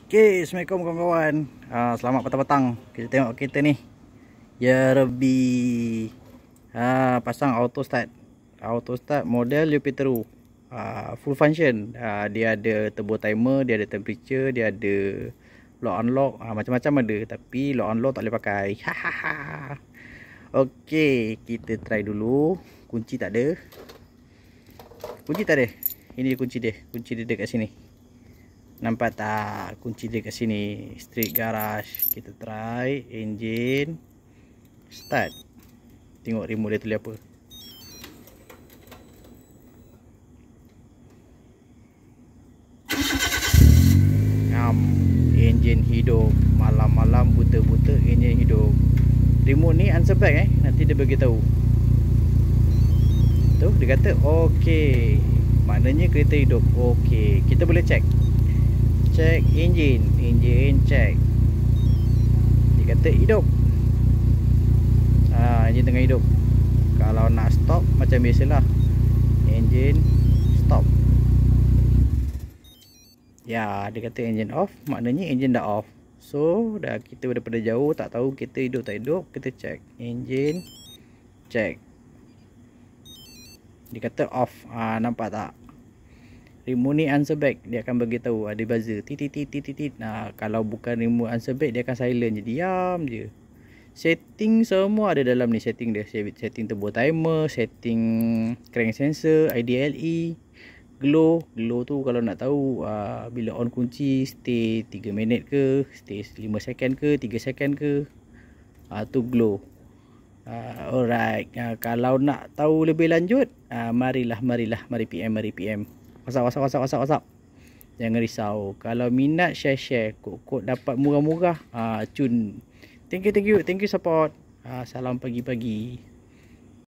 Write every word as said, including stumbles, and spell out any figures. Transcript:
Okay, Assalamualaikum kawan-kawan. uh, Selamat petang-petang. Kita tengok kereta ni, ya Rabbi. uh, Pasang auto start. Auto start model Jupiter. uh, Full function. uh, Dia ada turbo timer, dia ada temperature, dia ada lock unlock, uh, macam-macam ada. Tapi lock unlock tak boleh pakai. Hahaha. Okay, kita try dulu. Kunci tak ada. Kunci tak ada. Ini kunci dia. Kunci dia dekat sini. Nampak tak kunci dia kat sini? Street garage. Kita try engine start. Tengok remote dia tulis apa. Ngam, engine hidup. Malam-malam buta-buta engine hidup. Remote ni answer back eh. Nanti dia bagi tahu. Tu dia kata okey. Maknanya kereta hidup. Okey, kita boleh check. Check engine. Engine check. Dia kata hidup. ha, Engine tengah hidup. Kalau nak stop macam biasalah, engine stop. Ya, dia kata engine off. Maknanya engine dah off. So dah, kita daripada jauh tak tahu kita hidup tak hidup, kita check engine check. Dia kata off. ha, Nampak tak? Remote ni answer back, dia akan bagi tahu ada buzzer titit titit titit. Nah, kalau bukan remote answer back, dia akan silent je, diam je. Setting semua ada dalam ni. Setting dia, setting turbo timer, setting crank sensor, I D L E, glow. Glow tu kalau nak tahu uh, bila on kunci stay tiga minit ke, stay lima second ke, tiga second ke, uh, tu glow. uh, Alright, uh, kalau nak tahu lebih lanjut, uh, marilah marilah mari P M mari P M. WhatsApp, WhatsApp, WhatsApp, WhatsApp, WhatsApp. Jangan risau. Kalau minat, share-share. Kod-kod dapat murah-murah. Ah, cun. Thank you, thank you. Thank you support. Ah, salam pagi-pagi.